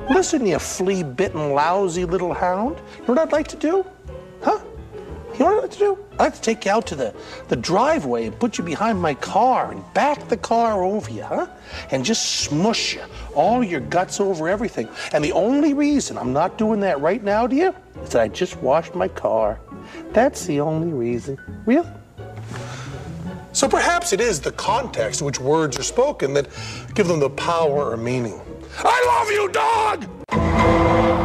Listen, you flea-bitten, lousy little hound. You know what I'd like to do? Huh? You know what I'd like to do? I'd like to take you out to the driveway and put you behind my car and back the car over you, huh? And just smush you, all your guts over everything. And the only reason I'm not doing that right now to you is that I just washed my car. That's the only reason. Really? So perhaps it is the context in which words are spoken that give them the power or meaning. I love you, dog!